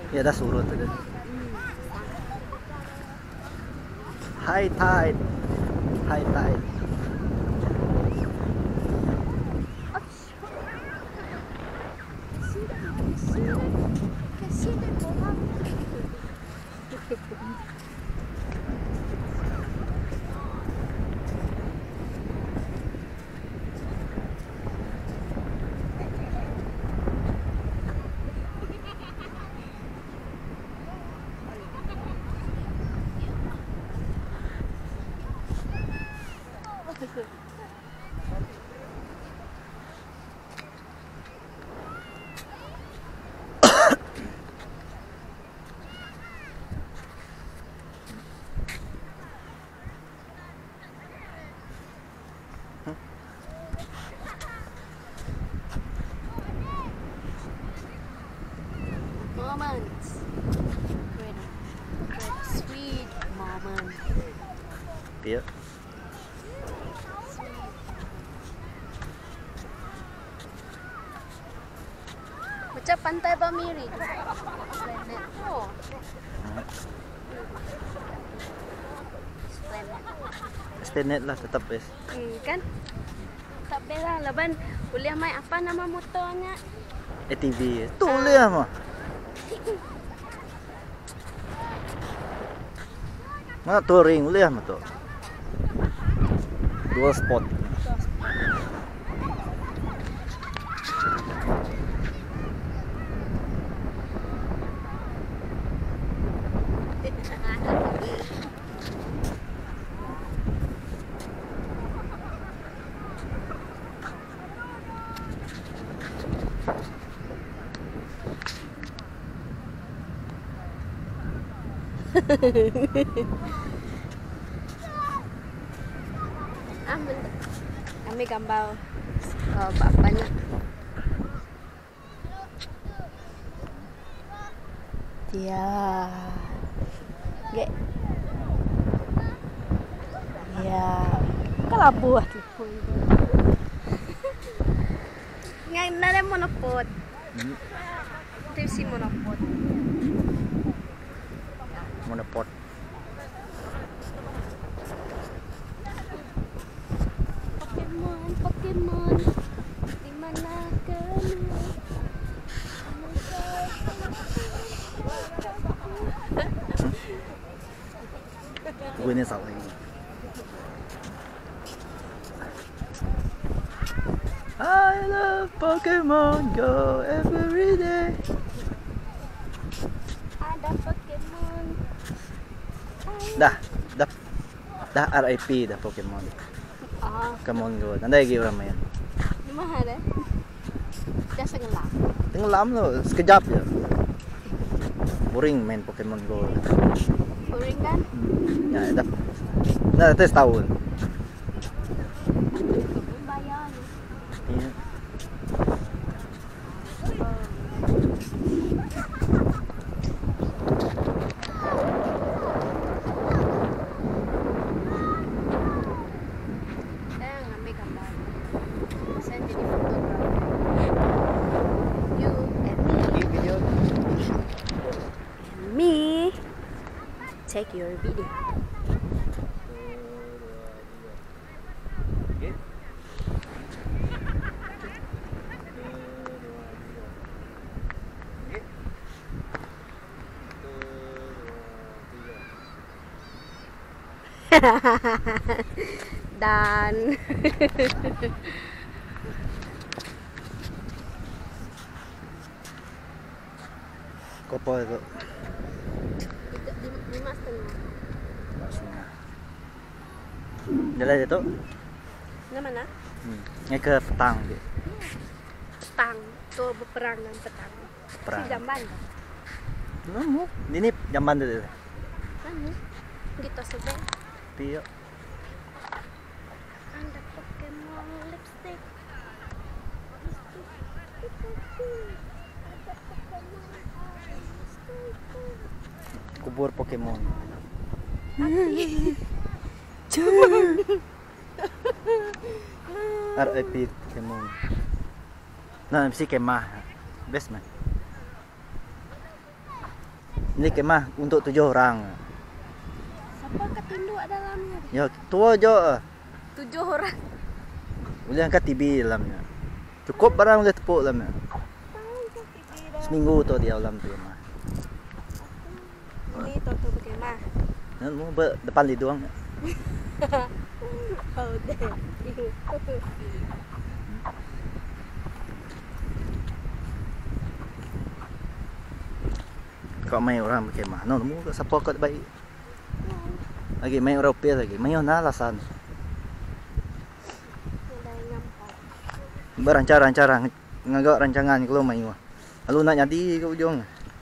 Ya dah surut tadi. High tide. High tide. Moments. Great sweet moment. Iya. Macam pantai Bamiri. Splendid. Oh. Splendid. Stenet lah tetap guys. Kan? Tak bela laban boleh main apa nama motornya? ATV. Tu boleh mah. Mana touring boleh mah tu. Dua spot. Ambil gambar bapaknya. Dia. Gek. Ya. Kalau buat telefon. Ngai nare monopod. Itu si monopod. Monopod. Pokemon, di mana kamu? Gue ini salah ini. I love Pokemon Go every day. Ada Pokemon. Dah RIP dah Pokemon. Ah, Pokemon Go. Nanti lagi orang main. di mana deh? Dah segelam. Tenggelam loh, sekejap ya. Boring main Pokemon Go. Boring kan? Ya, dah tes tahun. Bayar. Iya. Saya ngambil gambar. Saya jadi fotografer. You and Video. me. Take your video. Dan Kopo itu. 5,5. Maksudnya. Jalan itu. Nah mana? Ini ke petang dia. Petang. Tuh berperang dengan petang. Perang. Si jamban. Nemu. Ini jamban itu. Mana? Kita sebut. Pio. Ada Pokemon lipstick. Kubur Pokemon. RIP Pokemon. Nah, mesti kemah. Best man. Ini kemah untuk 7 orang. Siapa ketunduk dalamnya? Ya, tua je. 7 orang. Boleh angkat TV dalamnya. Cukup barang boleh tepuk dalamnya. Seminggu tu dia dalam tu kemah. Ini toto berkemah. Mu depan di doang. Oh, deh. Kau main orang berkemah. No, mu siapa kat baik. Lagi main orang Eropia lagi. Main na alasan. Berancar-rancar ngagak rancangan kalau main mah. Lalu nak jadi ke ujung.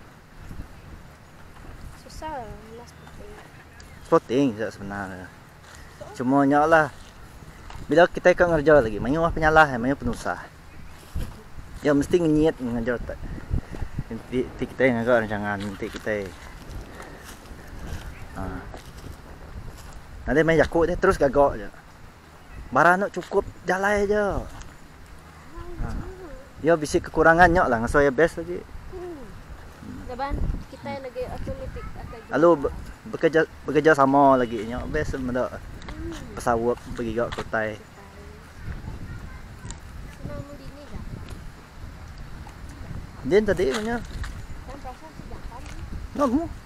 Susah lah Spotting sebenarnya. Cuma lah. Bila kita ikut ngerja lagi, main mah penyalah, main penusah. Ya mesti niat ngerja tak. Nanti kita ngagak rancangan, nanti kita. Nanti main jakut dia terus gagak je. Barang nak cukup jalan aja. Ya bisi kekurangannya lah, ngasoi best lagi. Laban kita lagi otomatik akan. Lalu bekerja sama lagi nya best menda. Pesawat pergi ke kotai. Senang mu di ni dah. Dia tadi punya. Kan perasaan sejak kan. No,